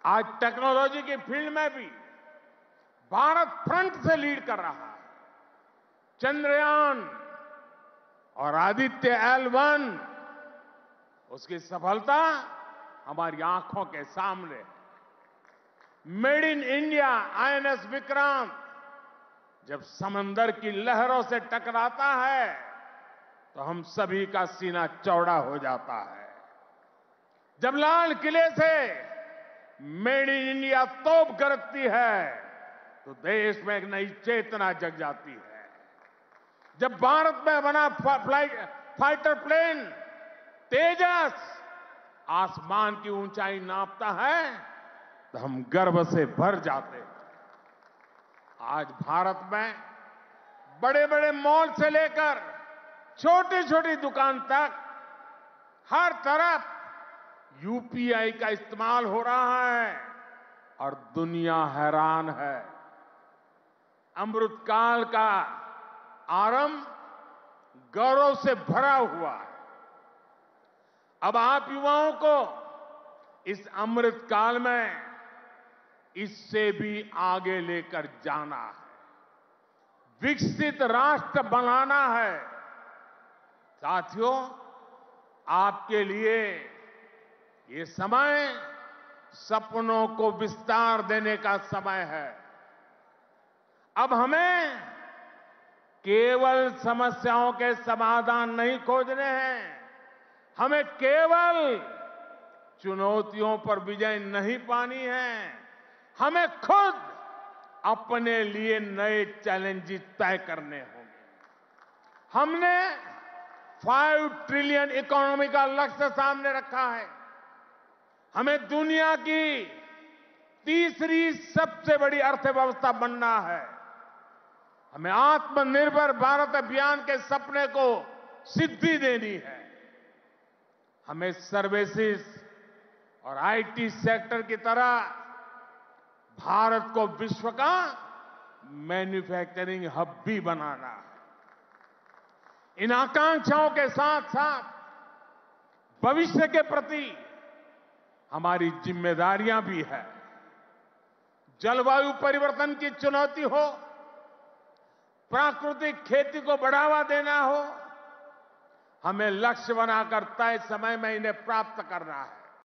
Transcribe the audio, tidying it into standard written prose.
आज टेक्नोलॉजी की फील्ड में भी भारत फ्रंट से लीड कर रहा है। चंद्रयान और आदित्य L1 उसकी सफलता हमारी आंखों के सामने है। Made in India INS Vikrant जब समंदर की लहरों से टकराता है तो हम सभी का सीना चौड़ा हो जाता है। जब लाल किले से मेड इन इंडिया तोप गरजती है तो देश में एक नई चेतना जग जाती है। जब भारत में बना फाइटर प्लेन तेजस आसमान की ऊंचाई नापता है तो हम गर्व से भर जाते हैं। आज भारत में बड़े बड़े मॉल से लेकर छोटी छोटी दुकान तक हर तरफ UPI का इस्तेमाल हो रहा है और दुनिया हैरान है। अमृतकाल का आरंभ गौरव से भरा हुआ है। अब आप युवाओं को इस अमृतकाल में इससे भी आगे लेकर जाना है, विकसित राष्ट्र बनाना है। साथियों, आपके लिए ये समय सपनों को विस्तार देने का समय है। अब हमें केवल समस्याओं के समाधान नहीं खोजने हैं, हमें केवल चुनौतियों पर विजय नहीं पानी है, हमें खुद अपने लिए नए चैलेंजेस तय करने होंगे। हमने 5 ट्रिलियन इकोनॉमी का लक्ष्य सामने रखा है। हमें दुनिया की तीसरी सबसे बड़ी अर्थव्यवस्था बनना है। हमें आत्मनिर्भर भारत अभियान के सपने को सिद्धि देनी है। हमें सर्विसेज और IT सेक्टर की तरह भारत को विश्व का मैन्युफैक्चरिंग हब भी बनाना है। इन आकांक्षाओं के साथ साथ भविष्य के प्रति हमारी जिम्मेदारियां भी है। जलवायु परिवर्तन की चुनौती हो, प्राकृतिक खेती को बढ़ावा देना हो, हमें लक्ष्य बनाकर तय समय में इन्हें प्राप्त करना है।